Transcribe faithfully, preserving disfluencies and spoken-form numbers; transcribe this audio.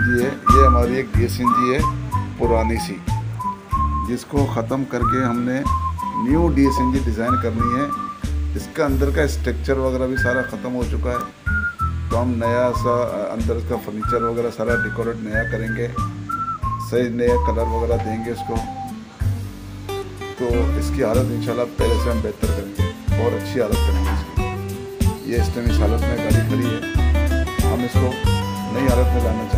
जी है, ये हमारी एक डी एस एन जी है पुरानी सी, जिसको ख़त्म करके हमने new D S N G design करनी है। इसका अंदर का स्ट्रक्चर वगैरह भी सारा ख़त्म हो चुका है, तो हम नया सा अंदर का फर्नीचर वगैरह सारा डेकोरेट नया करेंगे, सही नया कलर वगैरह देंगे इसको। तो इसकी हालत इंशाल्लाह पहले से हम बेहतर करेंगे, बहुत अच्छी हालत करेंगे इसकी। ये इस टाइम इस हालत में गाड़ी खड़ी है, हम इसको नई हालत में लाना चाहते हैं।